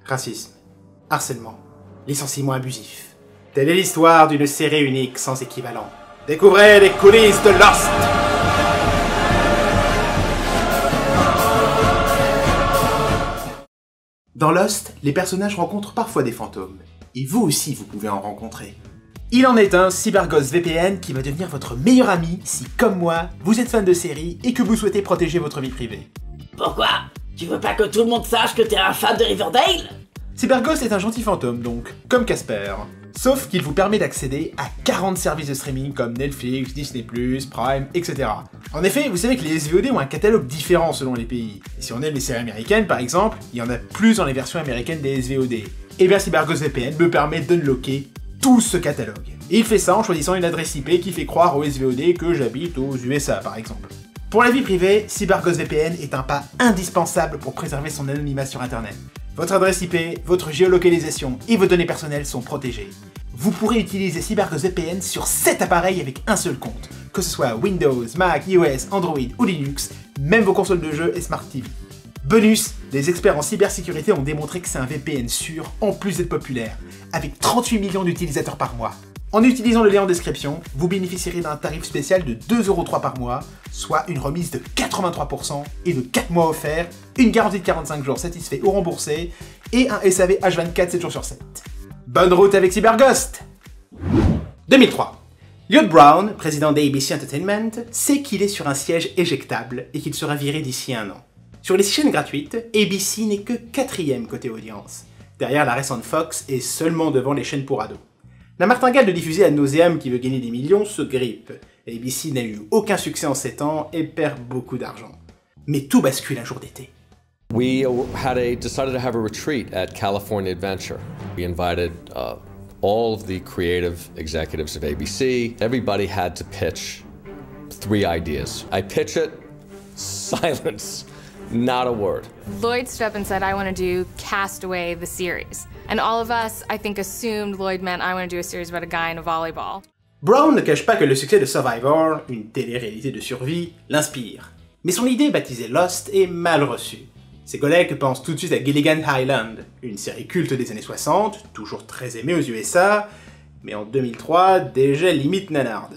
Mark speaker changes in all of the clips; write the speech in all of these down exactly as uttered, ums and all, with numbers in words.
Speaker 1: racisme, harcèlement, licenciement abusif. Telle est l'histoire d'une série unique sans équivalent. Découvrez les coulisses de Lost! Dans Lost, les personnages rencontrent parfois des fantômes. Et vous aussi, vous pouvez en rencontrer. Il en est un, CyberGhost V P N, qui va devenir votre meilleur ami si, comme moi, vous êtes fan de séries et que vous souhaitez protéger votre vie privée.
Speaker 2: Pourquoi? Tu veux pas que tout le monde sache que t'es un fan de Riverdale?
Speaker 1: CyberGhost est un gentil fantôme donc, comme Casper. Sauf qu'il vous permet d'accéder à quarante services de streaming comme Netflix, Disney plus, Prime, et cetera. En effet, vous savez que les S V O D ont un catalogue différent selon les pays. Et si on aime les séries américaines par exemple, il y en a plus dans les versions américaines des S V O D. Et bien CyberGhost V P N me permet d'unlocker tout ce catalogue. Et il fait ça en choisissant une adresse I P qui fait croire aux S V O D que j'habite aux U S A par exemple. Pour la vie privée, CyberGhost V P N est un pas indispensable pour préserver son anonymat sur internet. Votre adresse I P, votre géolocalisation et vos données personnelles sont protégées. Vous pourrez utiliser CyberGhost V P N sur sept appareils avec un seul compte, que ce soit Windows, Mac, iOS, Android ou Linux, même vos consoles de jeux et Smart T V. Bonus, les experts en cybersécurité ont démontré que c'est un V P N sûr en plus d'être populaire, avec trente-huit millions d'utilisateurs par mois. En utilisant le lien en description, vous bénéficierez d'un tarif spécial de deux euros trois par mois, soit une remise de quatre-vingt-trois pour cent et de quatre mois offerts, une garantie de quarante-cinq jours satisfait ou remboursé, et un S A V H vingt-quatre sept jours sur sept. Bonne route avec CyberGhost! deux mille trois. Lloyd Brown, président d'A B C Entertainment, sait qu'il est sur un siège éjectable et qu'il sera viré d'ici un an. Sur les chaînes gratuites, A B C n'est que quatrième côté audience, derrière la récente Fox et seulement devant les chaînes pour ados. La martingale de diffuser ad nauseam qui veut gagner des millions se grippe. A B C n'a eu aucun succès en sept ans et perd beaucoup d'argent. Mais tout bascule un jour d'été.
Speaker 3: We had a, decided to have a retreat at California Adventure. We invited uh, all of the creative executives of A B C. Everybody had to pitch three ideas. I pitch it, silence, not a word.
Speaker 4: Lloyd stood up and said, I want to do Castaway, the series. And all of us, I think, assumed Lloyd meant I want to do a series about a guy in a volleyball.
Speaker 1: Brown ne cache pas que le succès de Survivor, une télé-réalité de survie, l'inspire. Mais son idée baptisée Lost est mal reçue. Ses collègues pensent tout de suite à Gilligan's Island, une série culte des années soixante, toujours très aimée aux U S A, mais en deux mille trois, déjà limite nanarde.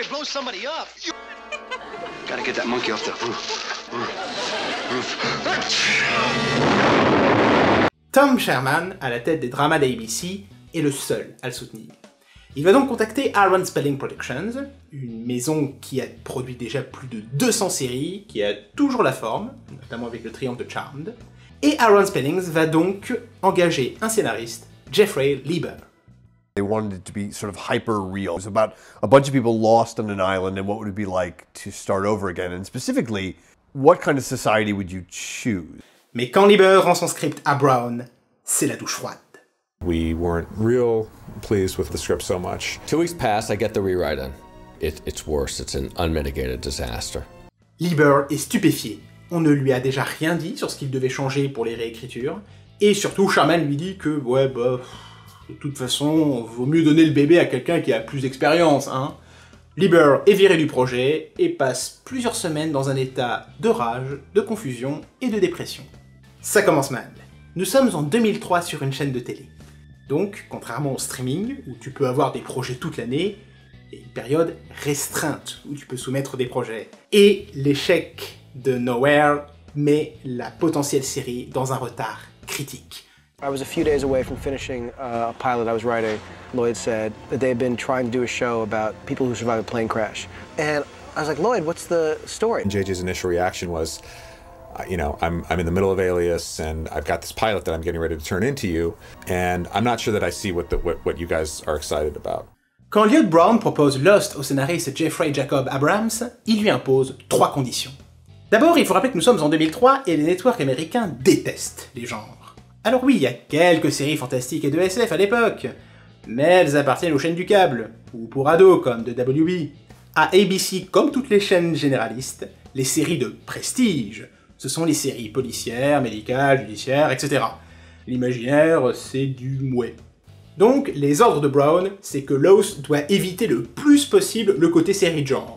Speaker 1: Tom Sherman, à la tête des dramas d'A B C, est le seul à le soutenir. Il va donc contacter Aaron Spelling Productions, une maison qui a produit déjà plus de deux cents séries, qui a toujours la forme, notamment avec le triomphe de Charmed, et Aaron Spelling va donc engager un scénariste, Jeffrey Lieber.
Speaker 5: They wanted it to be sort of hyper real. It was about a bunch of people lost on an island and what would it be like to start over again, and specifically, what kind of society would you choose?
Speaker 1: Mais quand Lieber rend son script à Brown, c'est la douche froide.
Speaker 6: We weren't real pleased with the script so much.
Speaker 3: Two weeks pass, I get the rewrite in. It, it's worse, it's an unmitigated disaster.
Speaker 1: Lieber est stupéfié. On ne lui a déjà rien dit sur ce qu'il devait changer pour les réécritures, et surtout Sherman lui dit que, ouais, bah, de toute façon, vaut mieux donner le bébé à quelqu'un qui a plus d'expérience, hein. Lieber est viré du projet et passe plusieurs semaines dans un état de rage, de confusion et de dépression. Ça commence mal. Nous sommes en deux mille trois sur une chaîne de télé. Donc, contrairement au streaming, où tu peux avoir des projets toute l'année, il y a une période restreinte où tu peux soumettre des projets. Et l'échec de Nowhere met la potentielle série dans un retard critique.
Speaker 7: I was a few days away from finishing uh, a pilot I was writing. Lloyd said that they had been trying to do a show about people who survived a plane crash. And I was like, Lloyd, what's the story?
Speaker 6: J J's initial reaction was, uh, you know, I'm, I'm in the middle of Alias and I've got this pilot that I'm getting ready to turn into you. And I'm not sure that I see what, the, what, what you guys are excited about.
Speaker 1: Quand Lloyd Brown propose Lost au scénariste Jeffrey Jacob Abrams, il lui impose trois conditions. D'abord, il faut rappeler que nous sommes en deux mille trois et les networks américains détestent les genres. Alors oui, il y a quelques séries fantastiques et de S F à l'époque, mais elles appartiennent aux chaînes du câble, ou pour ados comme de W B. À A B C, comme toutes les chaînes généralistes, les séries de prestige, ce sont les séries policières, médicales, judiciaires, et cetera. L'imaginaire, c'est du mouet. Donc, les ordres de Brown, c'est que Lost doit éviter le plus possible le côté série de genre.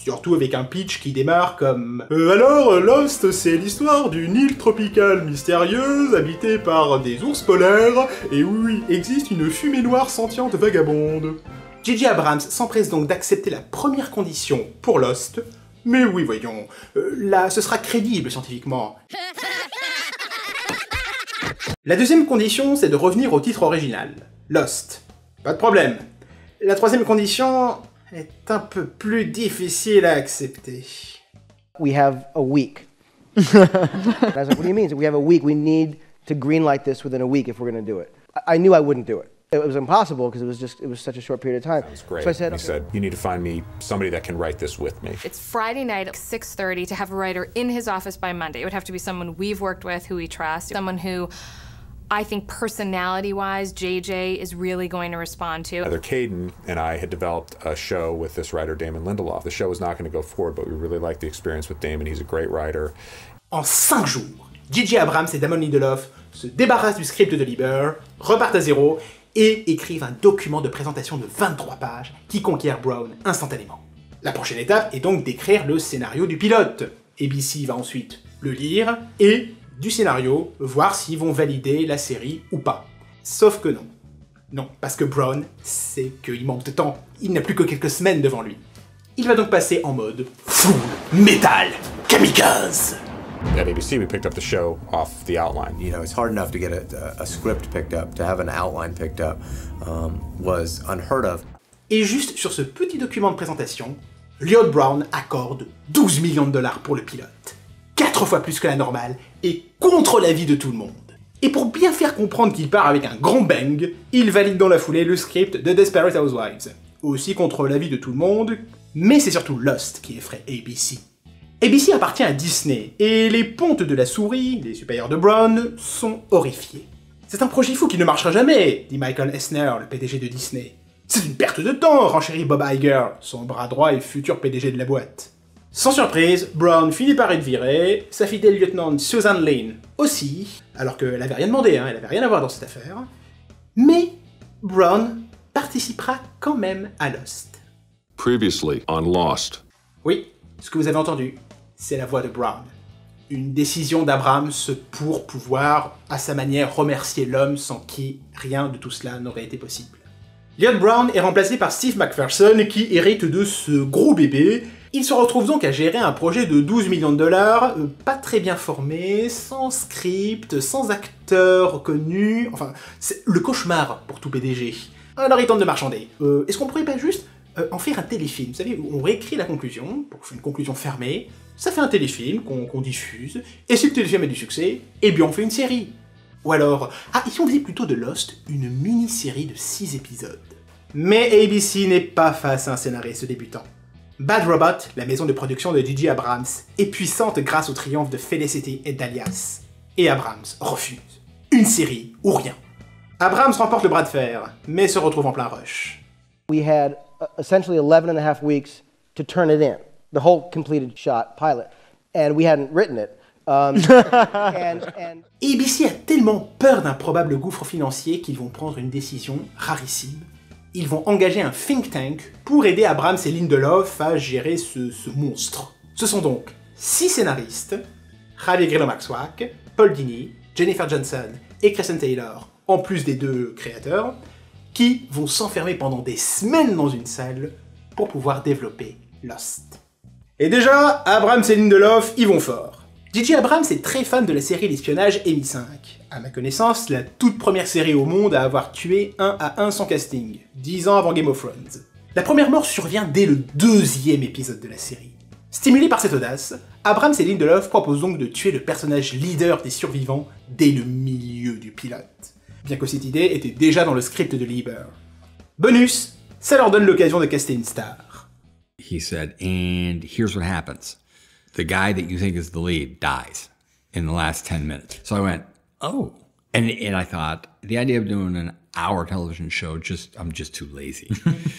Speaker 1: Surtout avec un pitch qui démarre comme euh, alors, Lost, c'est l'histoire d'une île tropicale mystérieuse habitée par des ours polaires, et oui, existe une fumée noire sentiente vagabonde. J J Abrams s'empresse donc d'accepter la première condition pour Lost, mais oui, voyons, euh, là, ce sera crédible scientifiquement. La deuxième condition, c'est de revenir au titre original, Lost. Pas de problème. La troisième condition est un peu plus difficile à accepter.
Speaker 7: We have a week. I was like, what do you mean? So we have a week. We need to greenlight this within a week if we're going to do it. I, I knew I wouldn't do it. It was impossible because it was just, it was such a short period of time.
Speaker 6: That was great.
Speaker 7: So I said,
Speaker 6: he
Speaker 7: okay.
Speaker 6: said, you need to find me somebody that can write this with me.
Speaker 4: It's Friday night at six thirty to have a writer in his office by Monday. It would have to be someone we've worked with, who we trust, someone who I think personality-wise, J J is really going to respond to.
Speaker 6: Heather Caden and I had developed a show with this writer, Damon Lindelof. The show was not going to go forward, but we really liked the experience with Damon. He's a great writer.
Speaker 1: En cinq jours, J J Abrams et Damon Lindelof se débarrassent du script de Lieber, repartent à zéro, et écrivent un document de présentation de vingt-trois pages qui conquiert Brown instantanément. La prochaine étape est donc d'écrire le scénario du pilote. A B C va ensuite le lire, et du scénario, voir s'ils vont valider la série ou pas. Sauf que non. Non, parce que Brown sait qu'il manque de temps. Il n'a plus que quelques semaines devant lui. Il va donc passer en mode full metal kamikaze.
Speaker 6: At A B C, we picked up the show off the outline.
Speaker 8: You know, it's hard enough to get a, a script picked up, to have an outline picked up um, was unheard of.
Speaker 1: Et juste sur ce petit document de présentation, Lloyd Brown accorde douze millions de dollars pour le pilote. Quatre fois plus que la normale, et contre l'avis de tout le monde. Et pour bien faire comprendre qu'il part avec un grand bang, il valide dans la foulée le script de Desperate Housewives. Aussi contre l'avis de tout le monde, mais c'est surtout Lost qui effraie A B C. A B C appartient à Disney, et les pontes de la souris, les supérieurs de Brown, sont horrifiés. C'est un projet fou qui ne marchera jamais, dit Michael Eisner, le P D G de Disney. C'est une perte de temps, renchérit Bob Iger, son bras droit et futur P D G de la boîte. Sans surprise, Brown finit par être viré, sa fidèle lieutenant Susan Lane aussi, alors qu'elle avait rien demandé, hein, elle avait rien à voir dans cette affaire. Mais Brown participera quand même à Lost.
Speaker 9: Previously on Lost.
Speaker 1: Oui, ce que vous avez entendu, c'est la voix de Brown. Une décision d'Abrams pour pouvoir, à sa manière, remercier l'homme sans qui rien de tout cela n'aurait été possible. Lloyd Brown est remplacé par Steve McPherson qui hérite de ce gros bébé. Il se retrouve donc à gérer un projet de douze millions de dollars, euh, pas très bien formé, sans script, sans acteur connu, enfin, c'est le cauchemar pour tout P D G. Alors il tente de marchander. Euh, Est-ce qu'on pourrait pas juste euh, en faire un téléfilm? Vous savez, où on réécrit la conclusion, pour faire une conclusion fermée, ça fait un téléfilm qu'on qu'on diffuse, et si le téléfilm a du succès, eh bien on fait une série. Ou alors, ah, ici on faisait plutôt de Lost une mini-série de six épisodes. Mais A B C n'est pas face à un scénariste débutant. Bad Robot, la maison de production de J J Abrams, est puissante grâce au triomphe de Felicity et d'Alias. Et Abrams refuse. Une série ou rien. Abrams remporte le bras de fer, mais se retrouve en plein rush.
Speaker 7: We had uh, essentially eleven and a half weeks to turn it in, the whole completed shot pilot, and we hadn't written it. Um, and, and...
Speaker 1: A B C a tellement peur d'un probable gouffre financier qu'ils vont prendre une décision rarissime. Ils vont engager un think tank pour aider Abrams et Lindelof à gérer ce, ce monstre. Ce sont donc six scénaristes, Javier Grillo-Maxwell, Paul Dini, Jennifer Johnson et Kristen Taylor, en plus des deux créateurs, qui vont s'enfermer pendant des semaines dans une salle pour pouvoir développer Lost. Et déjà, Abrams et Lindelof y vont fort. J J Abrams est très fan de la série d'espionnage M I cinq. À ma connaissance, la toute première série au monde à avoir tué un à un sans casting, dix ans avant Game of Thrones. La première mort survient dès le deuxième épisode de la série. Stimulés par cette audace, Abrams et Lindelof proposent donc de tuer le personnage leader des survivants dès le milieu du pilote, bien que cette idée était déjà dans le script de Lieber. Bonus, ça leur donne l'occasion de caster une star.
Speaker 10: He said, and here's what happens. The guy that you think is the lead dies in the last ten minutes. So I went, oh. And, and I thought, the idea of doing an hour television show, just I'm just too lazy.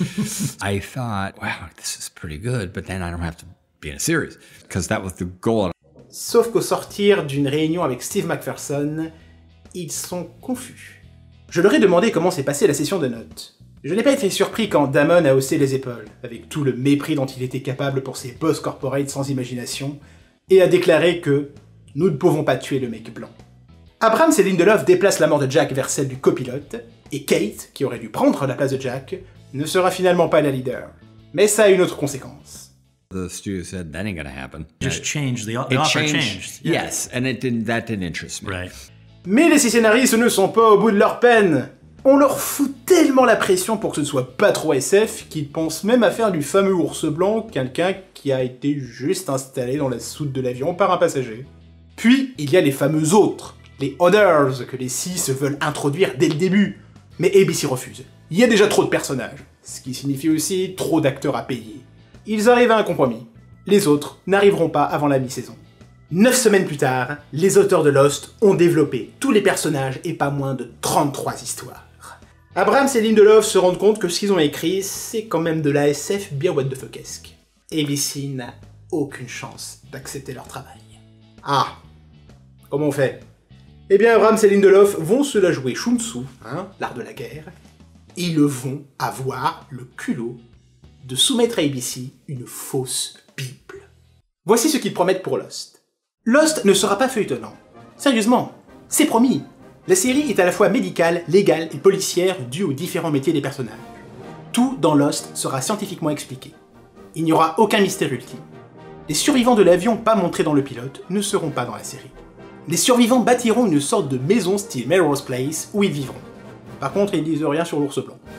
Speaker 10: I thought, wow, this is pretty good, but then I don't have to be in a series. Because that was the goal.
Speaker 1: Sauf qu'au sortir d'une réunion avec Steve McPherson, ils sont confus. Je leur ai demandé comment s'est passée la session de notes. Je n'ai pas été surpris quand Damon a haussé les épaules, avec tout le mépris dont il était capable pour ses boss corporate sans imagination, et a déclaré que « nous ne pouvons pas tuer le mec blanc ». Abrams et Lindelof déplacent la mort de Jack vers celle du copilote, et Kate, qui aurait dû prendre la place de Jack, ne sera finalement pas la leader. Mais ça a une autre conséquence.
Speaker 10: The studio said that ain't gonna happen.
Speaker 11: Just changed the, the
Speaker 10: It
Speaker 11: offer
Speaker 10: changed,
Speaker 11: changed. Yeah.
Speaker 10: Yes, and it didn't. That didn't interest me.
Speaker 11: Right.
Speaker 1: Mais les six scénaristes ne sont pas au bout de leur peine. On leur fout tellement la pression pour que ce ne soit pas trop S F qu'ils pensent même à faire du fameux ours blanc quelqu'un qui a été juste installé dans la soute de l'avion par un passager. Puis, il y a les fameux autres, les others, que les six veulent introduire dès le début. Mais A B C refuse. Il y a déjà trop de personnages, ce qui signifie aussi trop d'acteurs à payer. Ils arrivent à un compromis. Les autres n'arriveront pas avant la mi-saison. Neuf semaines plus tard, les auteurs de Lost ont développé tous les personnages et pas moins de trente-trois histoires. Abrams et Lindelof se rendent compte que ce qu'ils ont écrit, c'est quand même de la S F bien what the fuckesque. A B C n'a aucune chance d'accepter leur travail. Ah, comment on fait? Eh bien, Abrams et Lindelof vont se la jouer Sun Tzu, hein, l'art de la guerre, et ils vont avoir le culot de soumettre à A B C une fausse Bible. Voici ce qu'ils promettent pour Lost. Lost ne sera pas feuilletonnant. Sérieusement, c'est promis. La série est à la fois médicale, légale et policière due aux différents métiers des personnages. Tout dans Lost sera scientifiquement expliqué. Il n'y aura aucun mystère ultime. Les survivants de l'avion pas montrés dans le pilote ne seront pas dans la série. Les survivants bâtiront une sorte de maison style Melrose Place où ils vivront. Par contre, ils disent rien sur l'ours blanc.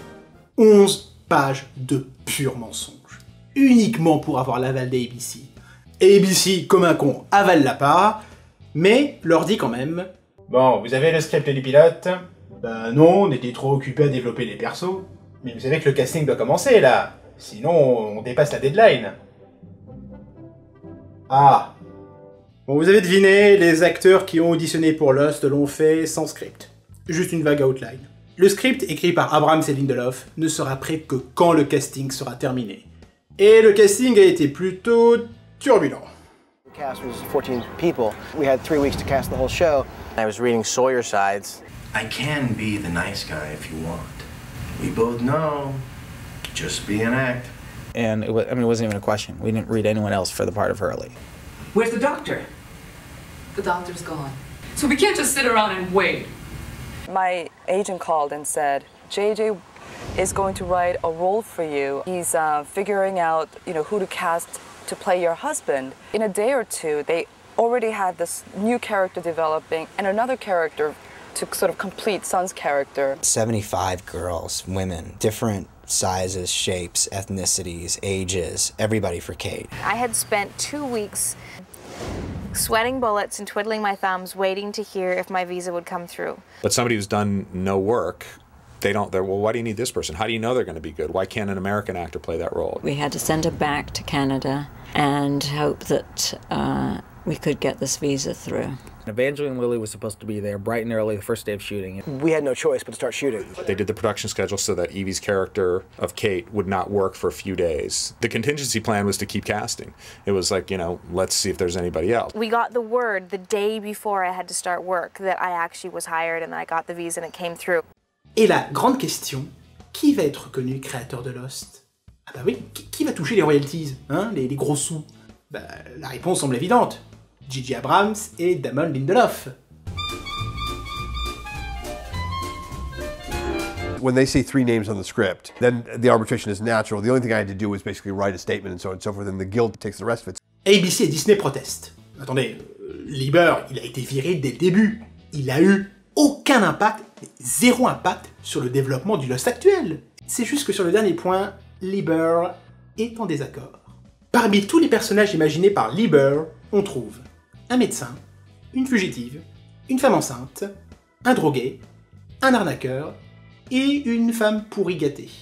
Speaker 1: onze pages de pur mensonge. Uniquement pour avoir l'aval d'A B C. A B C, comme un con, avale la part, mais leur dit quand même « Bon, vous avez le script du pilote? Ben non, on était trop occupés à développer les persos. Mais vous savez que le casting doit commencer, là. Sinon, on dépasse la deadline. » Ah. Bon, vous avez deviné, les acteurs qui ont auditionné pour Lost l'ont fait sans script. Juste une vague outline. Le script, écrit par Abrams et Lindelof, ne sera prêt que quand le casting sera terminé. Et le casting a été plutôt turbulent.
Speaker 7: The cast was fourteen people. We had three weeks to cast the whole show.
Speaker 12: I was reading Sawyer sides.
Speaker 13: I can be the nice guy if you want. We both know, just be an act.
Speaker 12: And it was, I mean, it wasn't even a question. We didn't read anyone else for the part of Hurley.
Speaker 14: Where's the doctor? The doctor's gone. So we can't just sit around and wait.
Speaker 15: My agent called and said, J J is going to write a role for you. He's uh, figuring out, you know, who to cast to play your husband. In a day or two, they already had this new character developing and another character to sort of complete Sun's character.
Speaker 12: seventy-five girls, women, different sizes, shapes, ethnicities, ages, everybody for Kate.
Speaker 16: I had spent two weeks sweating bullets and twiddling my thumbs waiting to hear if my visa would come through.
Speaker 6: But somebody who's done no work, they don't, they're, well, why do you need this person? How do you know they're going to be good? Why can't an American actor play that role?
Speaker 17: We had to send her back to Canada and hope that uh, we could get this visa through.
Speaker 12: Evangeline Lilly was supposed to be there bright and early the first day of shooting.
Speaker 7: We had no choice but to start shooting.
Speaker 6: They did the production schedule so that Evie's character of Kate would not work for a few days. The contingency plan was to keep casting. It was like, you know, let's see if there's anybody else.
Speaker 16: We got the word the day before I had to start work that I actually was hired and that I got the visa and it came through.
Speaker 1: Et la grande question, qui va être reconnu créateur de Lost? Ah bah oui, qui, qui va toucher les royalties, hein, les, les gros sous? Bah, la réponse semble évidente. J J Abrams et Damon Lindelof.
Speaker 5: When they say three names on the script, then the arbitration is natural. The only thing I had to do was basically write a statement and so on and so forth, and the guild takes the rest of it.
Speaker 1: A B C et Disney protestent. Attendez, euh, Lieber, il a été viré dès le début. Il a eu aucun impact, zéro impact sur le développement du Lost actuel. C'est juste que sur le dernier point, Lieber est en désaccord. Parmi tous les personnages imaginés par Lieber, on trouve un médecin, une fugitive, une femme enceinte, un drogué, un arnaqueur et une femme pourri gâtée.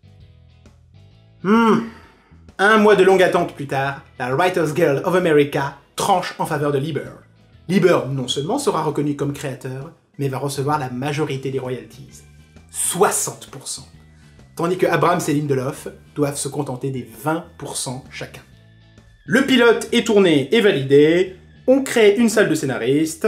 Speaker 1: Hmm. Un mois de longue attente plus tard, la Writers Guild of America tranche en faveur de Lieber. Lieber non seulement sera reconnu comme créateur, mais va recevoir la majorité des royalties. soixante pour cent. Tandis que Abrams et Lindelof doivent se contenter des vingt pour cent chacun. Le pilote est tourné et validé, on crée une salle de scénaristes,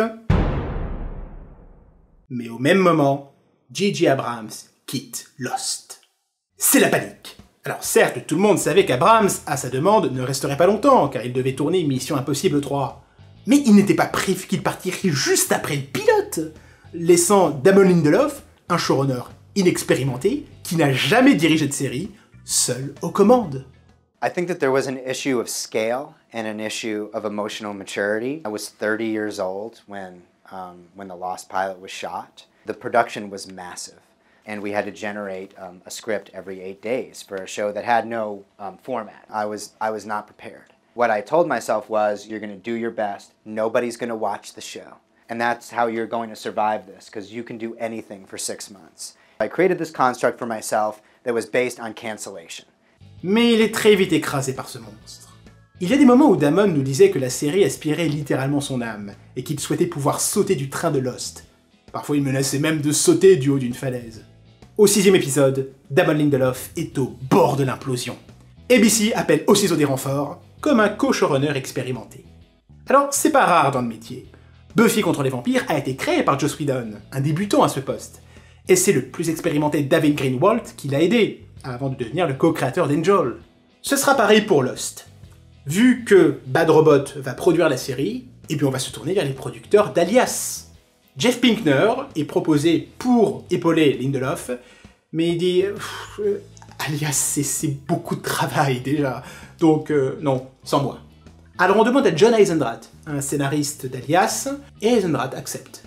Speaker 1: mais au même moment, J J Abrams quitte Lost. C'est la panique. Alors certes, tout le monde savait qu'Abrams, à sa demande, ne resterait pas longtemps, car il devait tourner Mission Impossible trois. Mais il n'était pas prévu qu'il partirait juste après le pilote, laissant Damon Lindelof, un showrunner inexpérimenté, qui n'a jamais dirigé de série, seul aux commandes.
Speaker 11: I think that there was an issue of scale and an issue of emotional maturity. I was thirty years old when, um, when The Lost Pilot was shot. The production was massive, and we had to generate um, a script every eight days for a show that had no um, format. I was, I was not prepared. What I told myself was, you're going to do your best, nobody's going to watch the show. And that's how you're going to survive this, because you can do anything for six months. I created this construct for myself that was based on cancellation.
Speaker 1: Mais il est très vite écrasé par ce monstre. Il y a des moments où Damon nous disait que la série aspirait littéralement son âme, et qu'il souhaitait pouvoir sauter du train de Lost. Parfois il menaçait même de sauter du haut d'une falaise. Au sixième épisode, Damon Lindelof est au bord de l'implosion. A B C appelle aussitôt des renforts, comme un co-showrunner expérimenté. Alors c'est pas rare dans le métier. Buffy contre les vampires a été créé par Joss Whedon, un débutant à ce poste. Et c'est le plus expérimenté David Greenwalt qui l'a aidé, avant de devenir le co-créateur d'Angel. Ce sera pareil pour Lost. Vu que Bad Robot va produire la série, et puis on va se tourner vers les producteurs d'Alias. Jeff Pinkner est proposé pour épauler Lindelof, mais il dit euh, Alias c'est beaucoup de travail déjà, donc euh, non, sans moi. Alors on demande à John Eisendrath, un scénariste d'Alias, et Eisendrath accepte.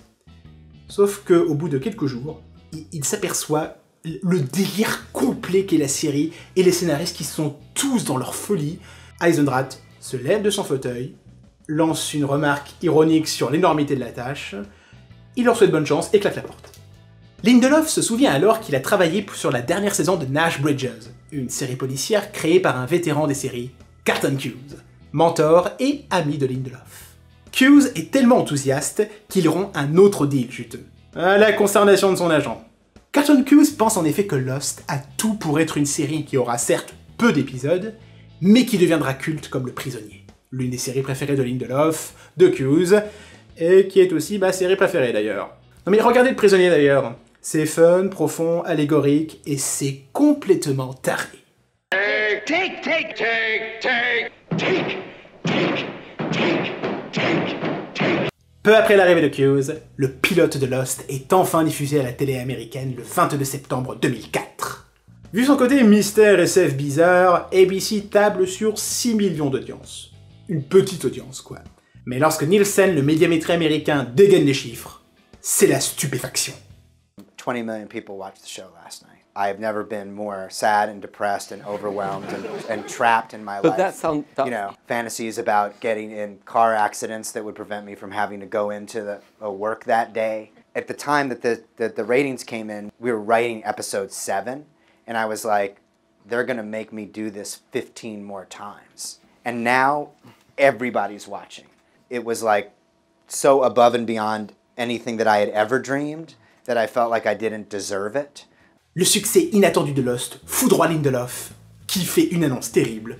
Speaker 1: Sauf qu'au bout de quelques jours, il, il s'aperçoit le délire complet qu'est la série, et les scénaristes qui sont tous dans leur folie. Eisendrath se lève de son fauteuil, lance une remarque ironique sur l'énormité de la tâche, il leur souhaite bonne chance et claque la porte. Lindelof se souvient alors qu'il a travaillé sur la dernière saison de Nash Bridges, une série policière créée par un vétéran des séries, Carlton Cuse, mentor et ami de Lindelof. Cuse est tellement enthousiaste qu'il rompt un autre deal juteux, à la consternation de son agent. Carlton Cuse pense en effet que Lost a tout pour être une série qui aura certes peu d'épisodes, mais qui deviendra culte comme Le Prisonnier, l'une des séries préférées de Lindelof, de Cuse, et qui est aussi ma série préférée d'ailleurs. Non mais regardez Le Prisonnier d'ailleurs, c'est fun, profond, allégorique, et c'est complètement taré.
Speaker 18: Take, take, take, take, take, take, take, take, take, take.
Speaker 1: Peu après l'arrivée de Cuse, le pilote de Lost est enfin diffusé à la télé américaine le vingt-deux septembre deux mille quatre. Vu son côté mystère S F bizarre, A B C table sur six millions d'audience. Une petite audience, quoi. Mais lorsque Nielsen, le médiamétrie américain, dégaine les chiffres, c'est la stupéfaction.
Speaker 11: twenty million people watched the show last night. I have never been more sad and depressed and overwhelmed and, and trapped in my
Speaker 19: but
Speaker 11: life.
Speaker 19: That sound, that...
Speaker 11: You know, fantasies about getting in car accidents that would prevent me from having to go into the uh, work that day. At the time that the, the, the ratings came in, we were writing episode seven, and I was like, they're gonna make me do this fifteen more times. And now, everybody's watching. It was like so above and beyond anything that I had ever dreamed that I felt like I didn't deserve it.
Speaker 1: Le succès inattendu de Lost foudroie Lindelof, qui fait une annonce terrible.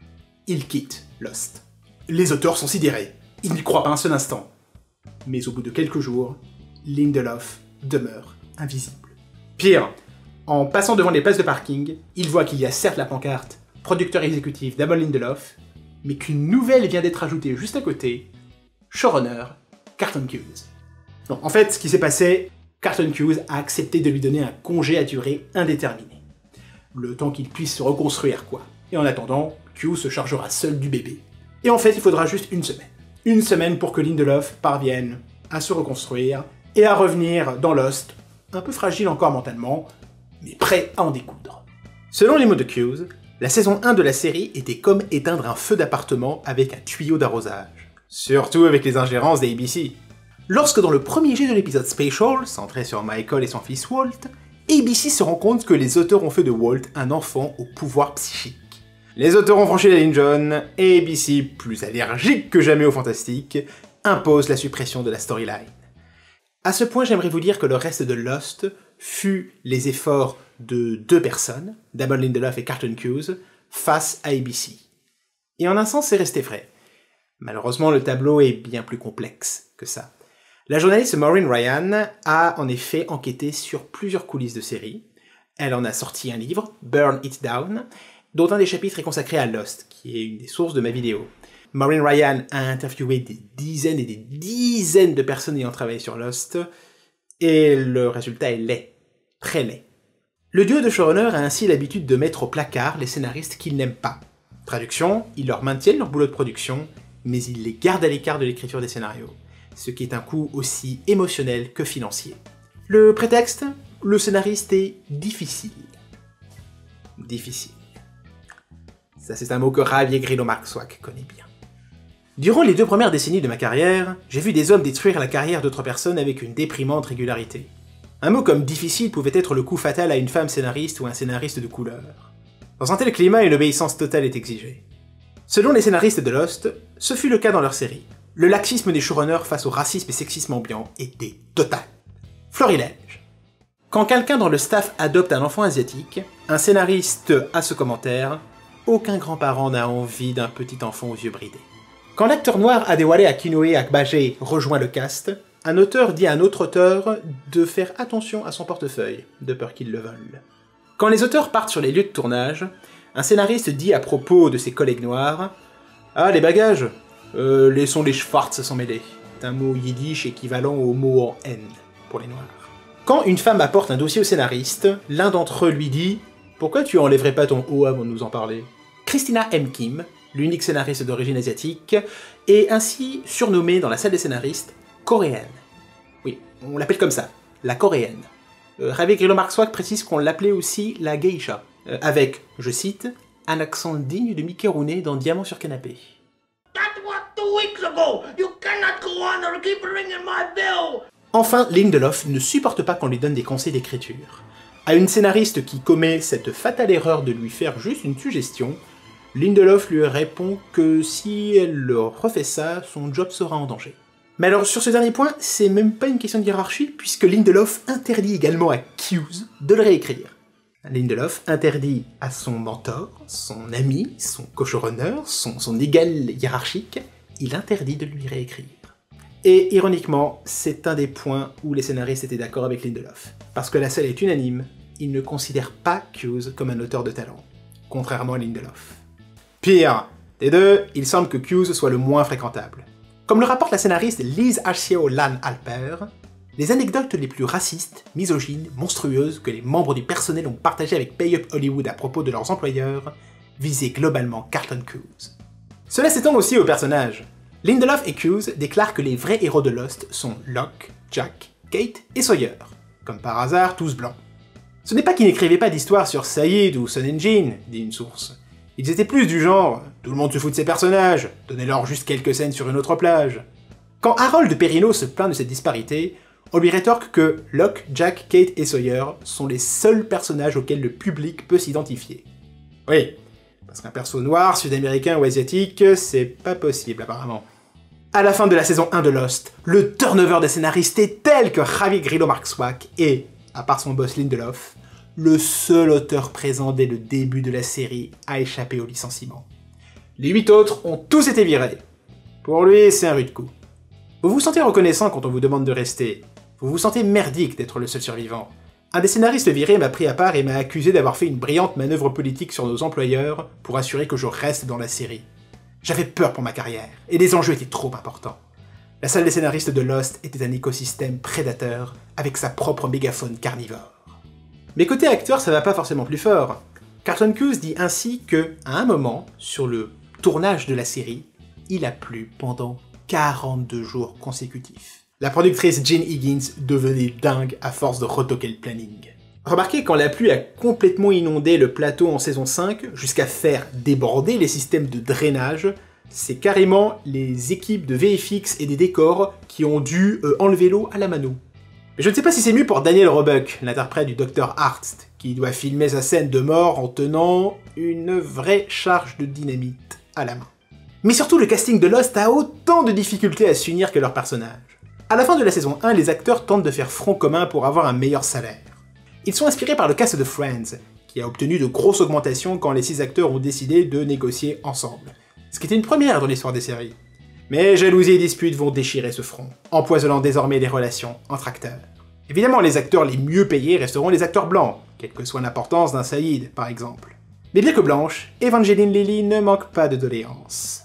Speaker 1: Il quitte Lost. Les auteurs sont sidérés. Ils n'y croient pas un seul instant. Mais au bout de quelques jours, Lindelof demeure invisible. Pire, en passant devant les places de parking, il voit qu'il y a certes la pancarte « Producteur exécutif Damon Lindelof », mais qu'une nouvelle vient d'être ajoutée juste à côté, showrunner Carlton Cuse. Non, en fait, ce qui s'est passé, Carlton Cuse a accepté de lui donner un congé à durée indéterminée. Le temps qu'il puisse se reconstruire, quoi. Et en attendant, Cuse se chargera seul du bébé. Et en fait, il faudra juste une semaine. Une semaine pour que Lindelof parvienne à se reconstruire et à revenir dans Lost, un peu fragile encore mentalement, mais prêt à en découdre. Selon les mots de Cuse, la saison un de la série était comme éteindre un feu d'appartement avec un tuyau d'arrosage. Surtout avec les ingérences des A B C. Lorsque dans le premier jet de l'épisode Spatial, centré sur Michael et son fils Walt, A B C se rend compte que les auteurs ont fait de Walt un enfant au pouvoir psychique. Les auteurs ont franchi la ligne jaune, et A B C, plus allergique que jamais au fantastique, impose la suppression de la storyline. À ce point, j'aimerais vous dire que le reste de Lost fut les efforts de deux personnes, Damon Lindelof et Carlton Cuse, face à A B C. Et en un sens, c'est resté vrai. Malheureusement, le tableau est bien plus complexe que ça. La journaliste Maureen Ryan a en effet enquêté sur plusieurs coulisses de série. Elle en a sorti un livre, Burn It Down, dont un des chapitres est consacré à Lost, qui est une des sources de ma vidéo. Maureen Ryan a interviewé des dizaines et des dizaines de personnes ayant travaillé sur Lost, et le résultat est laid, très laid. Le duo de showrunners a ainsi l'habitude de mettre au placard les scénaristes qu'ils n'aiment pas. Traduction, ils leur maintiennent leur boulot de production, mais ils les gardent à l'écart de l'écriture des scénarios, ce qui est un coût aussi émotionnel que financier. Le prétexte, le scénariste est difficile. Difficile. Ça c'est un mot que Javier Grillo Marxuach connaît bien. Durant les deux premières décennies de ma carrière, j'ai vu des hommes détruire la carrière d'autres personnes avec une déprimante régularité. Un mot comme difficile pouvait être le coup fatal à une femme scénariste ou un scénariste de couleur. Dans un tel climat, une obéissance totale est exigée. Selon les scénaristes de Lost, ce fut le cas dans leur série. Le laxisme des showrunners face au racisme et sexisme ambiant était total. Florilège. Quand quelqu'un dans le staff adopte un enfant asiatique, un scénariste a ce commentaire « Aucun grand-parent n'a envie d'un petit enfant aux yeux bridés ». Quand l'acteur noir Adewale Akinnuoye Agbaje rejoint le cast, un auteur dit à un autre auteur de faire attention à son portefeuille, de peur qu'il le vole. Quand les auteurs partent sur les lieux de tournage, un scénariste dit à propos de ses collègues noirs « Ah, les bagages euh, laissons les schwartz s'en mêler », c'est un mot yiddish équivalent au mot en haine pour les noirs. Quand une femme apporte un dossier au scénariste, l'un d'entre eux lui dit « Pourquoi tu enlèverais pas ton haut avant de nous en parler ?» Christina M. Kim, l'unique scénariste d'origine asiatique, est ainsi surnommée dans la salle des scénaristes coréenne. Oui, on l'appelle comme ça, la coréenne. Euh, Javier Grillo Marxuach précise qu'on l'appelait aussi la geisha, euh, avec, je cite, un accent digne de Mickey Rooney dans Diamant sur canapé.
Speaker 18: Two weeks ago, you cannot go on or keep ringing my bell.
Speaker 1: Enfin, Lindelof ne supporte pas qu'on lui donne des conseils d'écriture. À une scénariste qui commet cette fatale erreur de lui faire juste une suggestion, Lindelof lui répond que si elle le refait ça, son job sera en danger. Mais alors sur ce dernier point, c'est même pas une question de hiérarchie, puisque Lindelof interdit également à Hughes de le réécrire. Lindelof interdit à son mentor, son ami, son co-showrunner, son, son égal hiérarchique, il interdit de lui réécrire. Et ironiquement, c'est un des points où les scénaristes étaient d'accord avec Lindelof. Parce que la salle est unanime, il ne considère pas Hughes comme un auteur de talent, contrairement à Lindelof. Pire, des deux, il semble que Hughes soit le moins fréquentable. Comme le rapporte la scénariste Liz Arceo Lan Alper, les anecdotes les plus racistes, misogynes, monstrueuses que les membres du personnel ont partagées avec Pay Up Hollywood à propos de leurs employeurs visaient globalement Carlton Cuse. Cela s'étend aussi aux personnages. Lindelof et Cuse déclarent que les vrais héros de Lost sont Locke, Jack, Kate et Sawyer, comme par hasard tous blancs. Ce n'est pas qu'ils n'écrivaient pas d'histoire sur Sayid ou Sun Engine, dit une source. Ils étaient plus du genre « tout le monde se fout de ses personnages, donnez-leur juste quelques scènes sur une autre plage ». Quand Harold Perrineau se plaint de cette disparité, on lui rétorque que Locke, Jack, Kate et Sawyer sont les seuls personnages auxquels le public peut s'identifier. Oui, parce qu'un perso noir, sud-américain ou asiatique, c'est pas possible apparemment. À la fin de la saison un de Lost, le turnover des scénaristes est tel que Javier Grillo Marxuach est, à part son boss Lindelof, le seul auteur présent dès le début de la série à échapper au licenciement. Les huit autres ont tous été virés. Pour lui, c'est un rude coup. Vous vous sentez reconnaissant quand on vous demande de rester. Vous vous sentez merdique d'être le seul survivant. Un des scénaristes virés m'a pris à part et m'a accusé d'avoir fait une brillante manœuvre politique sur nos employeurs pour assurer que je reste dans la série. J'avais peur pour ma carrière, et les enjeux étaient trop importants. La salle des scénaristes de Lost était un écosystème prédateur, avec sa propre mégafaune carnivore. Mais côté acteur, ça va pas forcément plus fort. Carlton Cuse dit ainsi que, à un moment, sur le tournage de la série, il a plu pendant quarante-deux jours consécutifs. La productrice Jane Higgins devenait dingue à force de retoquer le planning. Remarquez, quand la pluie a complètement inondé le plateau en saison cinq, jusqu'à faire déborder les systèmes de drainage, c'est carrément les équipes de V F X et des décors qui ont dû euh, enlever l'eau à la mano. Mais je ne sais pas si c'est mieux pour Daniel Roebuck, l'interprète du docteur Hartst, qui doit filmer sa scène de mort en tenant une vraie charge de dynamite à la main. Mais surtout, le casting de Lost a autant de difficultés à s'unir que leurs personnages. À la fin de la saison un, les acteurs tentent de faire front commun pour avoir un meilleur salaire. Ils sont inspirés par le cast de Friends, qui a obtenu de grosses augmentations quand les six acteurs ont décidé de négocier ensemble. Ce qui était une première dans l'histoire des séries. Mais jalousie et disputes vont déchirer ce front, empoisonnant désormais les relations entre acteurs. Évidemment, les acteurs les mieux payés resteront les acteurs blancs, quelle que soit l'importance d'un Saïd, par exemple. Mais bien que blanche, Evangeline Lilly ne manque pas de doléances.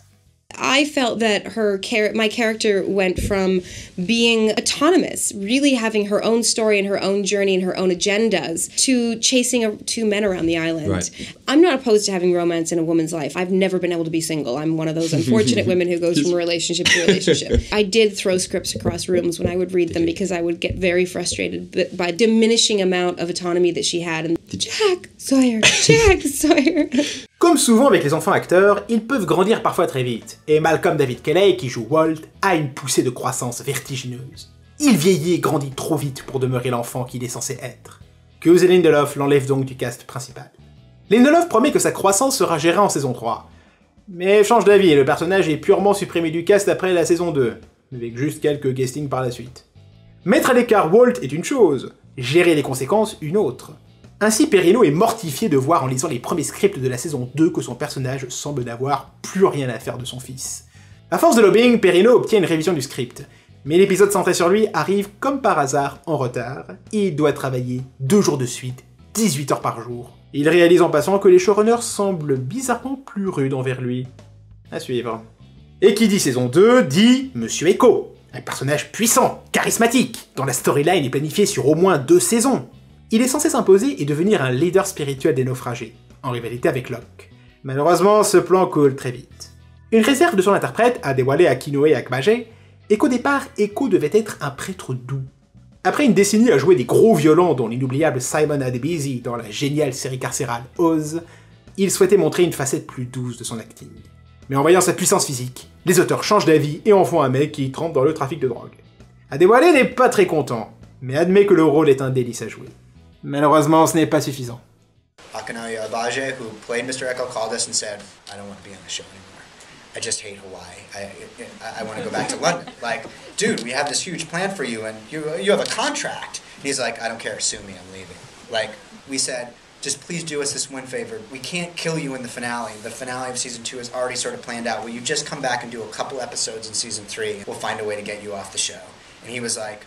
Speaker 19: I felt that her char- my character went from being autonomous, really having her own story and her own journey and her own agendas, to chasing a, two men around the island. Right. I'm not opposed to having romance in a woman's life. I've never been able to be single. I'm one of those unfortunate women who goes from relationship to relationship. I did throw scripts across rooms when I would read them because I would get very frustrated by diminishing amount of autonomy that she had. And Jack Sawyer, Jack Sawyer.
Speaker 1: Comme souvent avec les enfants acteurs, ils peuvent grandir parfois très vite, et Malcolm David Kelley, qui joue Walt, a une poussée de croissance vertigineuse. Il vieillit et grandit trop vite pour demeurer l'enfant qu'il est censé être. Cusa Lindelof l'enlève donc du cast principal. Lindelof promet que sa croissance sera gérée en saison trois. Mais change d'avis et le personnage est purement supprimé du cast après la saison deux, avec juste quelques guestings par la suite. Mettre à l'écart Walt est une chose, gérer les conséquences une autre. Ainsi, Perino est mortifié de voir en lisant les premiers scripts de la saison deux que son personnage semble n'avoir plus rien à faire de son fils. À force de lobbying, Perino obtient une révision du script, mais l'épisode centré sur lui arrive comme par hasard en retard, et il doit travailler deux jours de suite, dix-huit heures par jour. Il réalise en passant que les showrunners semblent bizarrement plus rudes envers lui. À suivre. Et qui dit saison deux, dit Monsieur Echo, un personnage puissant, charismatique, dont la storyline est planifiée sur au moins deux saisons. Il est censé s'imposer et devenir un leader spirituel des naufragés, en rivalité avec Locke. Malheureusement, ce plan coule très vite. Une réserve de son interprète, Adewale Akinoe Agbaje, est qu'au départ, Echo devait être un prêtre doux. Après une décennie à jouer des gros violons dont l'inoubliable Simon Adebisi dans la géniale série carcérale Oz, il souhaitait montrer une facette plus douce de son acting. Mais en voyant sa puissance physique, les auteurs changent d'avis et en font un mec qui trempe dans le trafic de drogue. Adewale n'est pas très content, mais admet que le rôle est un délice à jouer. Malheureusement, ce n'est pas suffisant.
Speaker 12: Akinoe Agbaje, who played Mister Echo, called us and said, I don't want to be on the show anymore. I just hate Hawaii. I, I, I want to go back to London. Like, dude, we have this huge plan for you, and you, you have a contract. And he's like, I don't care, sue me, I'm leaving. Like, we said, just please do us this one favor. We can't kill you in the finale. The finale of season two is already sort of planned out. Will you just come back and do a couple episodes in season three? We'll find a way to get you off the show. And he was like,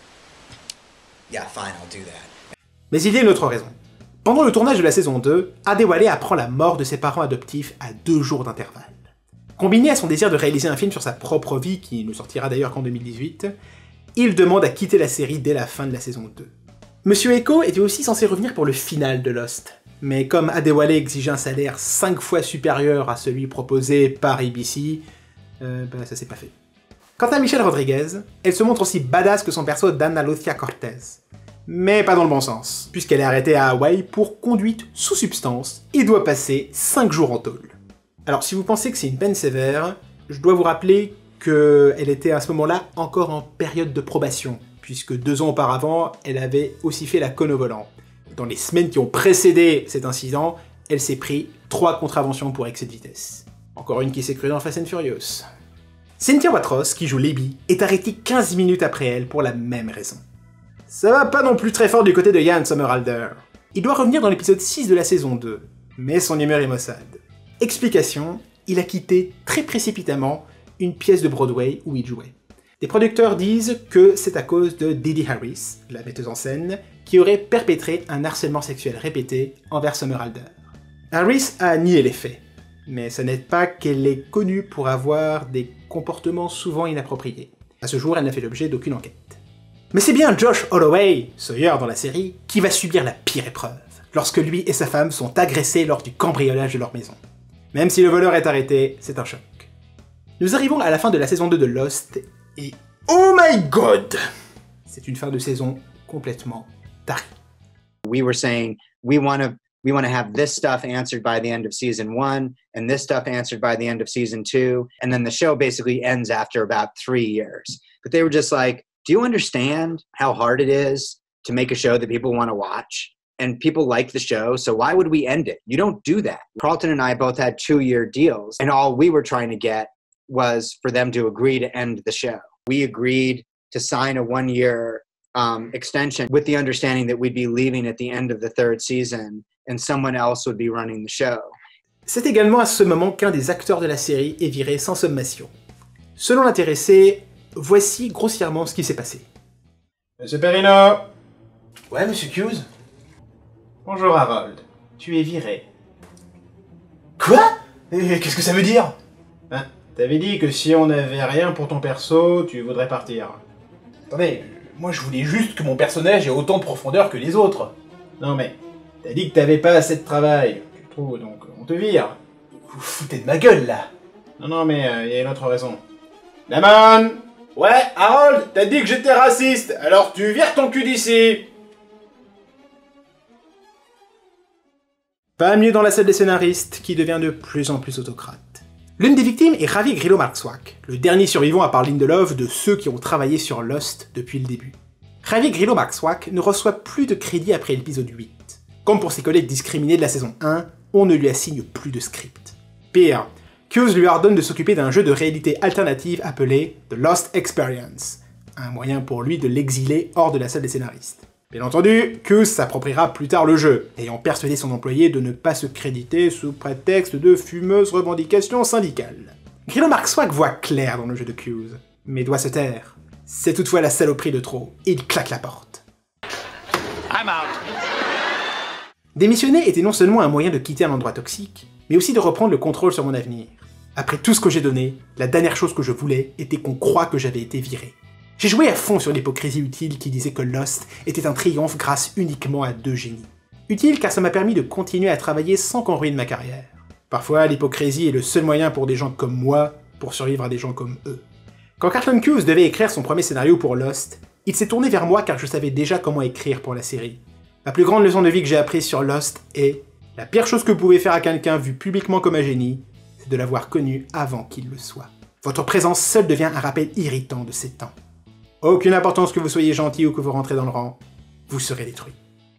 Speaker 12: yeah, fine, I'll do that.
Speaker 1: Mais il y a une autre raison. Pendant le tournage de la saison deux, Adewale apprend la mort de ses parents adoptifs à deux jours d'intervalle. Combiné à son désir de réaliser un film sur sa propre vie, qui ne sortira d'ailleurs qu'en deux mille dix-huit, il demande à quitter la série dès la fin de la saison deux. Monsieur Echo était aussi censé revenir pour le final de Lost, mais comme Adewale exigeait un salaire cinq fois supérieur à celui proposé par A B C, euh, bah, ça s'est pas fait. Quant à Michelle Rodriguez, elle se montre aussi badass que son perso d'Anna Lucia Cortez. Mais pas dans le bon sens, puisqu'elle est arrêtée à Hawaï pour conduite sous substance et doit passer cinq jours en tôle. Alors si vous pensez que c'est une peine sévère, je dois vous rappeler qu'elle était à ce moment-là encore en période de probation, puisque deux ans auparavant, elle avait aussi fait la conne au volant. Dans les semaines qui ont précédé cet incident, elle s'est pris trois contraventions pour excès de vitesse. Encore une qui s'est crue dans Fast and Furious. Cynthia Watros, qui joue Libby, est arrêtée quinze minutes après elle pour la même raison. Ça va pas non plus très fort du côté de Jan Somerhalder. Il doit revenir dans l'épisode six de la saison deux, mais son humeur est maussade. Explication, il a quitté très précipitamment une pièce de Broadway où il jouait. Des producteurs disent que c'est à cause de Didi Harris, la metteuse en scène, qui aurait perpétré un harcèlement sexuel répété envers Somerhalder. Harris a nié les faits, mais ça n'aide pas qu'elle est connue pour avoir des comportements souvent inappropriés. À ce jour, elle n'a fait l'objet d'aucune enquête. Mais c'est bien Josh Holloway, Sawyer dans la série, qui va subir la pire épreuve, lorsque lui et sa femme sont agressés lors du cambriolage de leur maison. Même si le voleur est arrêté, c'est un choc. Nous arrivons à la fin de la saison deux de Lost, et oh my god! C'est une fin de saison complètement tarée.
Speaker 11: We were saying, we want to we want to have this stuff answered by the end of season one, and this stuff answered by the end of season two, and then the show basically ends after about three years. But they were just like, do you understand how hard it is to make a show that people want to watch? And people like the show, so why would we end it? You don't do that. Carlton and I both had two-year deals, and all we were trying to get was for them to agree to end the show. We agreed to sign a one-year um, extension with the understanding that we'd be leaving at the end of the third season, and someone else would be running the show.
Speaker 1: C'est également à ce moment qu'un des acteurs de la série est viré sans sommation. Selon l'intéressé, voici grossièrement ce qui s'est passé. Monsieur Perino, Ouais, monsieur Hughes? Bonjour Harold. Tu es viré. Quoi? Et qu'est-ce que ça veut dire? Hein, t'avais dit que si on n'avait rien pour ton perso, tu voudrais partir. Attendez, moi je voulais juste que mon personnage ait autant de profondeur que les autres. Non mais, t'as dit que t'avais pas assez de travail, tu trouves, donc on te vire. Vous foutez de ma gueule là. Non non mais il euh, y a une autre raison. Damon! Ouais, Harold, t'as dit que j'étais raciste, alors tu vires ton cul d'ici. Pas mieux dans la salle des scénaristes, qui devient de plus en plus autocrate. L'une des victimes est Ravi Grillo-Marxuach, le dernier survivant à part Lindelof de ceux qui ont travaillé sur Lost depuis le début. Ravi Grillo-Marxuach ne reçoit plus de crédit après l'épisode huit. Comme pour ses collègues discriminés de la saison un, on ne lui assigne plus de script. Pire, Hughes lui ordonne de s'occuper d'un jeu de réalité alternative appelé The Lost Experience, un moyen pour lui de l'exiler hors de la salle des scénaristes. Bien entendu, Hughes s'appropriera plus tard le jeu, ayant persuadé son employé de ne pas se créditer sous prétexte de fumeuses revendications syndicales. Grillo-Marxuach voit clair dans le jeu de Hughes, mais doit se taire. C'est toutefois la saloperie de trop, et il claque la porte. I'm out. Démissionner était non seulement un moyen de quitter un endroit toxique, mais aussi de reprendre le contrôle sur mon avenir. Après tout ce que j'ai donné, la dernière chose que je voulais était qu'on croie que j'avais été viré. J'ai joué à fond sur l'hypocrisie utile qui disait que Lost était un triomphe grâce uniquement à deux génies. Utile car ça m'a permis de continuer à travailler sans qu'on ruine ma carrière. Parfois, l'hypocrisie est le seul moyen pour des gens comme moi pour survivre à des gens comme eux. Quand Carlton Cuse devait écrire son premier scénario pour Lost, il s'est tourné vers moi car je savais déjà comment écrire pour la série. La plus grande leçon de vie que j'ai apprise sur Lost est « La pire chose que vous pouvez faire à quelqu'un vu publiquement comme un génie, c'est de l'avoir connu avant qu'il le soit. Votre présence seule devient un rappel irritant de ces temps. Aucune importance que vous soyez gentil ou que vous rentrez dans le rang, vous serez détruit. »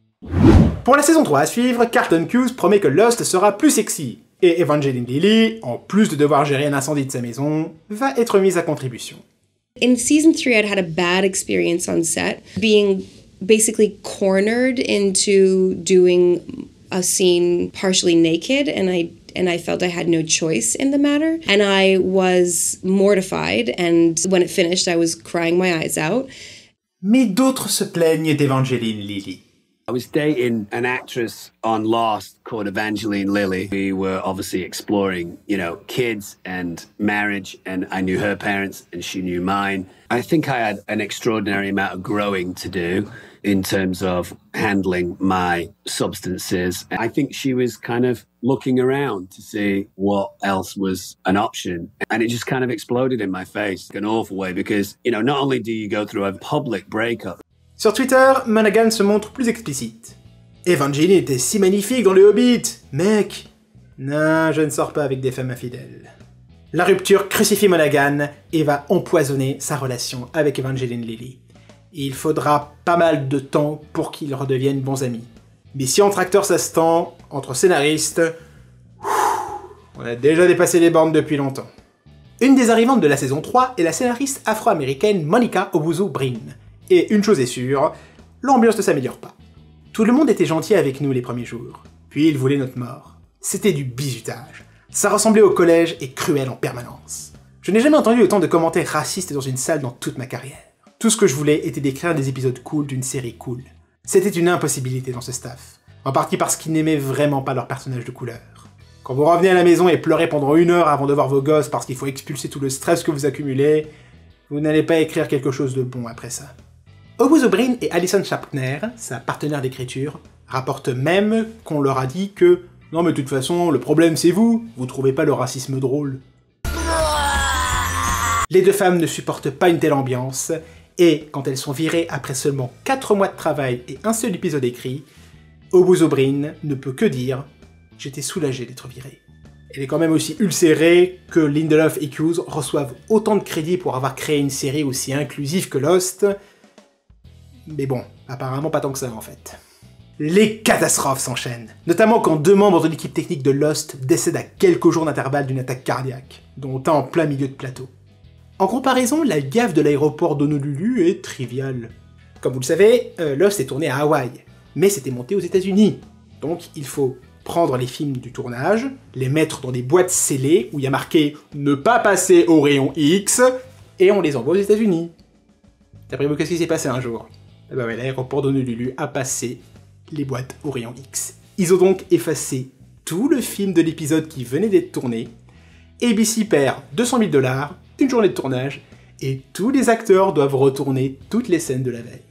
Speaker 1: Pour la saison trois à suivre, Carlton Cuse promet que Lost sera plus sexy, et Evangeline Lilly, en plus de devoir gérer un incendie de sa maison, va être mise à contribution.
Speaker 19: In season three, I'd had a bad experience on set, being basically cornered into doing a scene partially naked, and I and I felt I had no choice in the matter. And I was mortified, and when it finished, I was crying my eyes out.
Speaker 1: Mais d'autres se plaignent d'Evangeline Lilly.
Speaker 20: I was dating an actress on Lost called Evangeline Lilly. We were obviously exploring, you know, kids and marriage, and I knew her parents and she knew mine. I think I had an extraordinary amount of growing to do in terms of handling my substances. I think she was kind of looking around to see what else was an option. And it just kind of exploded in my face in an awful way because, you know, not only do you go through a public breakup.
Speaker 1: Sur Twitter, Monaghan se montre plus explicite. Evangeline était si magnifique dans le Hobbit, mec. Non, je ne sors pas avec des femmes infidèles. La rupture crucifie Monaghan et va empoisonner sa relation avec Evangeline Lilly. Il faudra pas mal de temps pour qu'ils redeviennent bons amis. Mais si entre acteurs ça se tend, entre scénaristes, on a déjà dépassé les bornes depuis longtemps. Une des arrivantes de la saison trois est la scénariste afro-américaine Monica Obuzu-Breen. Et une chose est sûre, l'ambiance ne s'améliore pas. Tout le monde était gentil avec nous les premiers jours, puis ils voulaient notre mort. C'était du bizutage. Ça ressemblait au collège et cruel en permanence. Je n'ai jamais entendu autant de commentaires racistes dans une salle dans toute ma carrière. Tout ce que je voulais était d'écrire des épisodes cool d'une série cool. C'était une impossibilité dans ce staff, en partie parce qu'ils n'aimaient vraiment pas leurs personnages de couleur. Quand vous revenez à la maison et pleurez pendant une heure avant de voir vos gosses parce qu'il faut expulser tout le stress que vous accumulez, vous n'allez pas écrire quelque chose de bon après ça. Obuzu-Breen et Alison Schaffner, sa partenaire d'écriture, rapportent même qu'on leur a dit que « Non mais de toute façon, le problème c'est vous, vous trouvez pas le racisme drôle ». Les deux femmes ne supportent pas une telle ambiance, et quand elles sont virées après seulement quatre mois de travail et un seul épisode écrit, Obuzu-Breen ne peut que dire « J'étais soulagé d'être viré ». Elle est quand même aussi ulcérée que Lindelof et Cuse reçoivent autant de crédit pour avoir créé une série aussi inclusive que Lost. Mais bon, apparemment pas tant que ça en fait. Les catastrophes s'enchaînent, notamment quand deux membres de l'équipe technique de Lost décèdent à quelques jours d'intervalle d'une attaque cardiaque, dont un en plein milieu de plateau. En comparaison, la gaffe de l'aéroport d'Honolulu est triviale. Comme vous le savez, euh, Lost est tourné à Hawaï, mais c'était monté aux États-Unis. Donc il faut prendre les films du tournage, les mettre dans des boîtes scellées où il y a marqué « Ne pas passer au rayon X » et on les envoie aux États-Unis. D'après vous, qu'est-ce qui s'est passé un jour? Eh ben ouais, l'aéroport d'Honolulu a passé les boîtes au rayon X. Ils ont donc effacé tout le film de l'épisode qui venait d'être tourné. A B C perd deux cent mille dollars, une journée de tournage, et tous les acteurs doivent retourner toutes les scènes de la veille.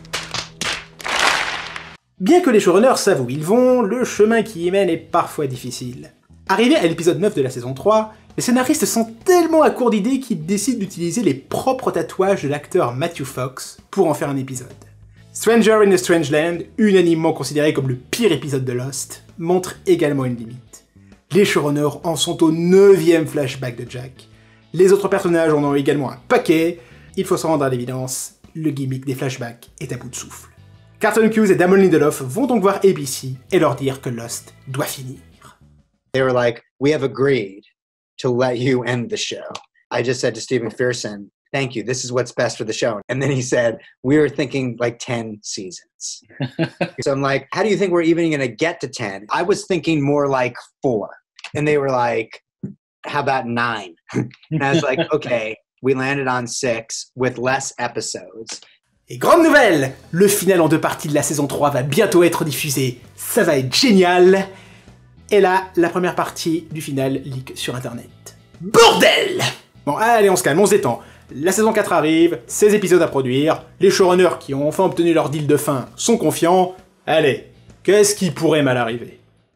Speaker 1: Bien que les showrunners savent où ils vont, le chemin qui y mène est parfois difficile. Arrivé à l'épisode neuf de la saison trois, les scénaristes sont tellement à court d'idées qu'ils décident d'utiliser les propres tatouages de l'acteur Matthew Fox pour en faire un épisode. Stranger in a Strange Land, unanimement considéré comme le pire épisode de Lost, montre également une limite. Les showrunners en sont au neuvième flashback de Jack. Les autres personnages en ont également un paquet. Il faut s'en rendre à l'évidence, le gimmick des flashbacks est à bout de souffle. Carlton Cuse et Damon Lindelof vont donc voir A B C et leur dire que Lost doit finir.
Speaker 12: They were like, we have agreed to let you end the show. I just said to Steve McPherson, thank you, this is what's best for the show. And then he said, we were thinking like ten seasons. So I'm like, how do you think we're even going to get to ten? I was thinking more like four. And they were like, how about nine? And I was like, okay, we landed on six with less episodes.
Speaker 1: Et grande nouvelle, le final en deux parties de la saison trois va bientôt être diffusé. Ça va être génial. Et là, la première partie du final leak sur internet. Bordel! Bon, allez, on se calme, on se détend. La saison quatre arrive, seize épisodes à produire, les showrunners qui ont enfin obtenu leur deal de fin sont confiants. Allez, qu'est-ce qui pourrait mal arriver?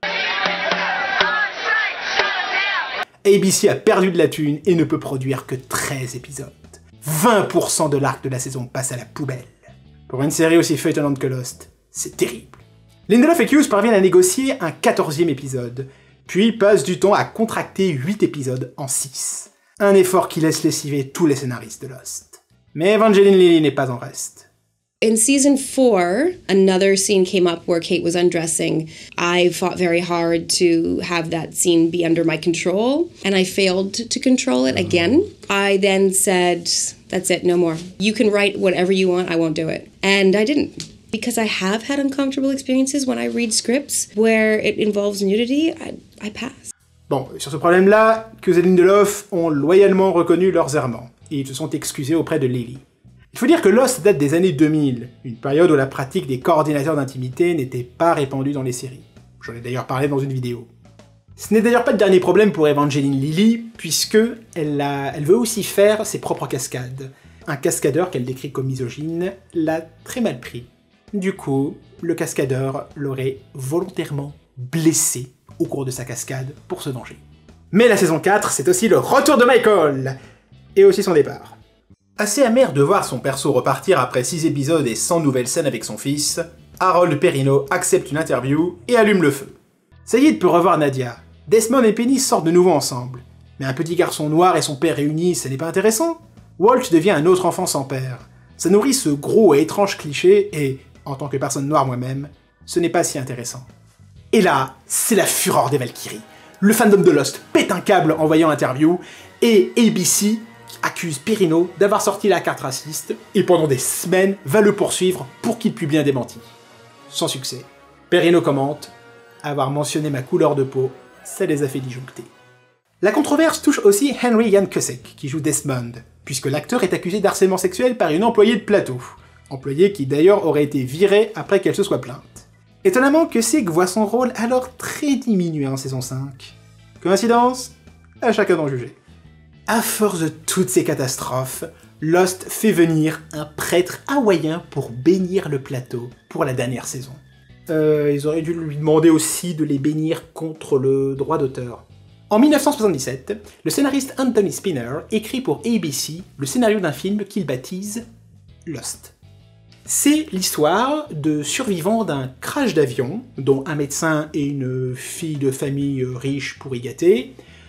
Speaker 1: A B C a perdu de la thune et ne peut produire que treize épisodes. vingt pour cent de l'arc de la saison passe à la poubelle. Pour une série aussi feuilletonnante que Lost, c'est terrible. Lindelof et Cuse parviennent à négocier un quatorzième épisode, puis passent du temps à contracter huit épisodes en six. Un effort qui laisse lessiver tous les scénaristes de Lost. Mais Evangeline Lilly n'est pas en reste.
Speaker 19: In season four, another scene came up where Kate was undressing. I fought very hard to have that scene be under my control, and I failed to control it again. I then said, that's it, no more. You can write whatever you want, I won't do it. And I didn't. Because I have had uncomfortable experiences when I read scripts where it involves nudity, I, I pass.
Speaker 1: Bon, sur ce problème-là, Cuse et Lindelof ont loyalement reconnu leurs errements, et ils se sont excusés auprès de Lilly. Il faut dire que Lost date des années deux mille, une période où la pratique des coordinateurs d'intimité n'était pas répandue dans les séries. J'en ai d'ailleurs parlé dans une vidéo. Ce n'est d'ailleurs pas le dernier problème pour Evangeline Lilly, puisque elle, a, elle veut aussi faire ses propres cascades. Un cascadeur qu'elle décrit comme misogyne l'a très mal pris. Du coup, le cascadeur l'aurait volontairement blessé au cours de sa cascade pour se venger. Mais la saison quatre, c'est aussi le retour de Michael, et aussi son départ. Assez amer de voir son perso repartir après six épisodes et cent nouvelles scènes avec son fils, Harold Perrineau accepte une interview et allume le feu. Sayid peut revoir Nadia. Desmond et Penny sortent de nouveau ensemble. Mais un petit garçon noir et son père réunis, ce n'est pas intéressant? Walt devient un autre enfant sans père. Ça nourrit ce gros et étrange cliché et, en tant que personne noire moi-même, ce n'est pas si intéressant. Et là, c'est la fureur des Valkyries. Le fandom de Lost pète un câble en voyant l'interview, et A B C accuse Perrineau d'avoir sorti la carte raciste, et pendant des semaines va le poursuivre pour qu'il publie un démenti. Sans succès. Perrineau commente « Avoir mentionné ma couleur de peau, ça les a fait disjoncter ». La controverse touche aussi Henry Ian Cusick, qui joue Desmond, puisque l'acteur est accusé d'harcèlement sexuel par une employée de plateau. Employée qui d'ailleurs aurait été virée après qu'elle se soit plainte. Étonnamment, Cusick voit son rôle alors très diminué en saison cinq. Coïncidence? À chacun d'en juger. À force de toutes ces catastrophes, Lost fait venir un prêtre hawaïen pour bénir le plateau pour la dernière saison. Euh, ils auraient dû lui demander aussi de les bénir contre le droit d'auteur. En mille neuf cent soixante-dix-sept, le scénariste Anthony Spinner écrit pour A B C le scénario d'un film qu'il baptise Lost. C'est l'histoire de survivants d'un crash d'avion, dont un médecin et une fille de famille riche pourri gâtée,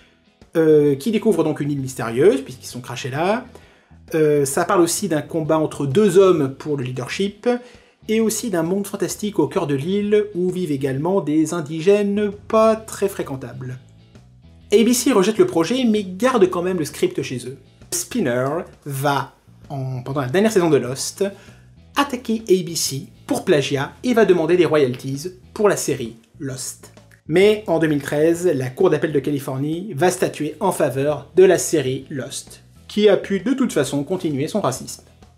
Speaker 1: Euh, qui découvre donc une île mystérieuse, puisqu'ils sont crashés là. Euh, ça parle aussi d'un combat entre deux hommes pour le leadership, et aussi d'un monde fantastique au cœur de l'île, où vivent également des indigènes pas très fréquentables. A B C rejette le projet, mais garde quand même le script chez eux. Spinner va, en, pendant la dernière saison de Lost, attaquer A B C pour plagiat, et va demander des royalties pour la série Lost. Mais en deux mille treize, la Cour d'appel de Californie va statuer en faveur de la série Lost, qui a pu de toute façon continuer son racisme.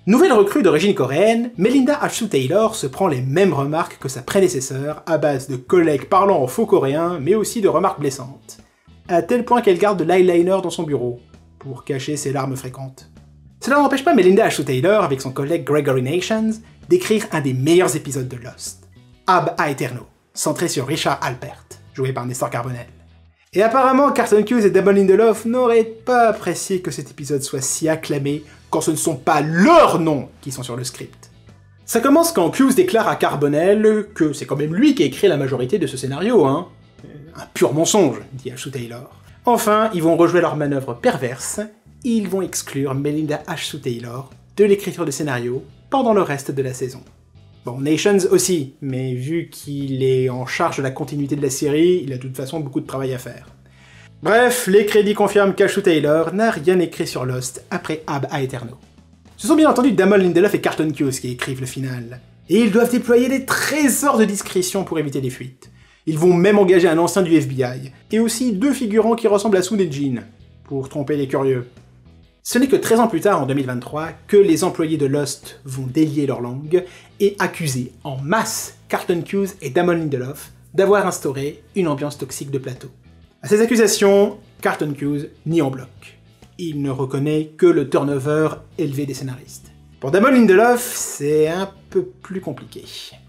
Speaker 1: Nouvelle recrue d'origine coréenne, Melinda H. Taylor se prend les mêmes remarques que sa prédécesseur à base de collègues parlant en faux coréen, mais aussi de remarques blessantes. À tel point qu'elle garde de l'eyeliner dans son bureau, pour cacher ses larmes fréquentes. Cela n'empêche pas Melinda H. Taylor, avec son collègue Gregory Nations, d'écrire un des meilleurs épisodes de Lost, Ab Aeterno, centré sur Richard Alpert, joué par Nestor Carbonell. Et apparemment, Carlton Cuse et Damon Lindelof n'auraient pas apprécié que cet épisode soit si acclamé quand ce ne sont pas leurs noms qui sont sur le script. Ça commence quand Cuse déclare à Carbonell que c'est quand même lui qui a écrit la majorité de ce scénario, hein. Un pur mensonge, dit H. Taylor. Enfin, ils vont rejouer leur manœuvre perverse, et ils vont exclure Melinda H. Taylor de l'écriture de scénario pendant le reste de la saison. Bon, Nations aussi, mais vu qu'il est en charge de la continuité de la série, il a de toute façon beaucoup de travail à faire. Bref, les crédits confirment qu'H. Taylor n'a rien écrit sur Lost après Ab Aeterno. Ce sont bien entendu Damon Lindelof et Carlton Cuse qui écrivent le final, et ils doivent déployer des trésors de discrétion pour éviter les fuites. Ils vont même engager un ancien du F B I, et aussi deux figurants qui ressemblent à Soon et Jin, pour tromper les curieux. Ce n'est que treize ans plus tard, en deux mille vingt-trois, que les employés de Lost vont délier leur langue et accuser en masse Carlton Cuse et Damon Lindelof d'avoir instauré une ambiance toxique de plateau. À ces accusations, Carlton Cuse nie en bloc. Il ne reconnaît que le turnover élevé des scénaristes. Pour Damon Lindelof, c'est un peu plus compliqué.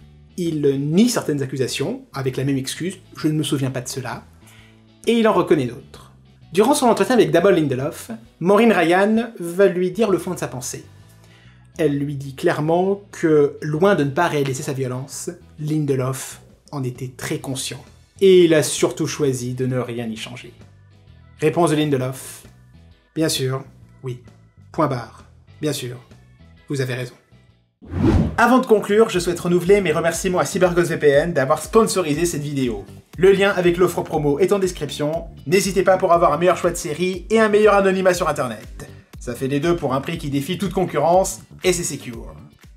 Speaker 1: Il nie certaines accusations, avec la même excuse « je ne me souviens pas de cela », et il en reconnaît d'autres. Durant son entretien avec Damon Lindelof, Maureen Ryan va lui dire le fond de sa pensée. Elle lui dit clairement que, loin de ne pas réaliser sa violence, Lindelof en était très conscient. Et il a surtout choisi de ne rien y changer. Réponse de Lindelof. Bien sûr, oui. Point barre. Bien sûr. Vous avez raison. Avant de conclure, je souhaite renouveler mes remerciements à CyberGhost V P N d'avoir sponsorisé cette vidéo. Le lien avec l'offre promo est en description. N'hésitez pas pour avoir un meilleur choix de série et un meilleur anonymat sur internet. Ça fait les deux pour un prix qui défie toute concurrence, et c'est secure.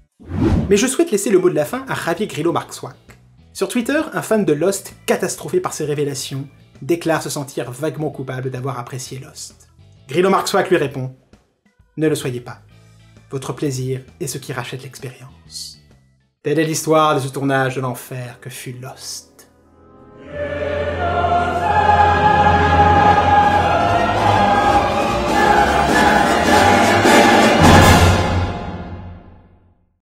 Speaker 1: Mais je souhaite laisser le mot de la fin à Javier Grillo Marxuac. Sur Twitter, un fan de Lost, catastrophé par ses révélations, déclare se sentir vaguement coupable d'avoir apprécié Lost. Grillo Marxuac lui répond « Ne le soyez pas. Votre plaisir est ce qui rachète l'expérience. » Telle est l'histoire de ce tournage de l'enfer que fut Lost.